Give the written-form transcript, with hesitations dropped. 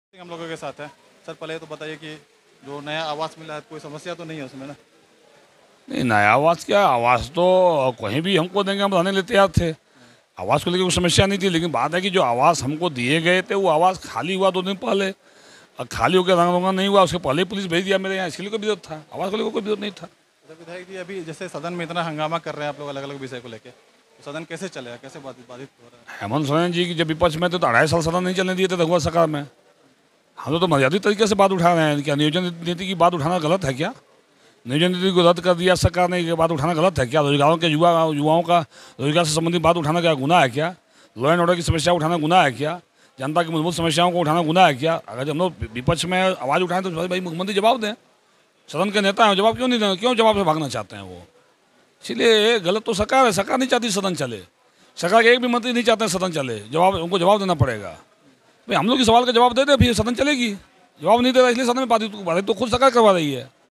हम लोगों के साथ है। सर पहले तो बताइए कि जो नया आवास मिला है कोई समस्या तो नहीं है उसमें ना? नहीं, नया आवास क्या, आवास तो कहीं भी हमको देंगे, हम रहने लिए तैयार थे। आवास को लेकर कोई समस्या नहीं थी, लेकिन बात है कि जो आवास हमको दिए गए थे वो आवास खाली हुआ 2 दिन पहले, और खाली होकर रंग रोगन नहीं हुआ, उसके पहले ही पुलिस भेज दिया मेरे यहाँ। इसके लिए कोई विरोध था, आवास को लेकर कोई विरोध नहीं था। अच्छा विधायक जी, अभी जैसे सदन में इतना हंगामा कर रहे हैं आप लोग अलग अलग विषय को लेकर, तो सदन कैसे चलेगा, कैसे बाधित हो रहा है? हेमंत सोरेन जी की जब विपक्ष में थे तो 2.5 साल सदन नहीं चलने दिए थे रघुवर सरकार में। हम तो मर्यादित तरीके से बात उठा रहे हैं। क्या नियोजन नीति की बात उठाना गलत है क्या? नियोजन नीति को रद्द कर दिया सरकार ने, ये बात उठाना गलत है क्या? रोजगारों के युवाओं का रोजगार से संबंधित बात उठाना क्या गुनाह है क्या? लॉ एंड ऑर्डर की समस्या उठाना गुनाह है क्या? जनता की मूलभूत समस्याओं को उठाना गुनाह है क्या? अगर हम लोग विपक्ष में आवाज़ उठाएं तो भाई मुख्यमंत्री जवाब दें। सदन के नेता हैं, जवाब क्यों नहीं दें? क्यों जवाब से भागना चाहते हैं वो? इसलिए गलत तो सरकार है, सरकार नहीं चाहती सदन चले। सरकार के एक भी मंत्री नहीं चाहते हैं सदन चले, उनको जवाब देना पड़ेगा। भाई हम लोग इस सवाल का जवाब दे दें, फिर सदन चलेगी। जवाब नहीं दे रहा, इसलिए सदन में बाधित तो खुद सरकार करवा रही है।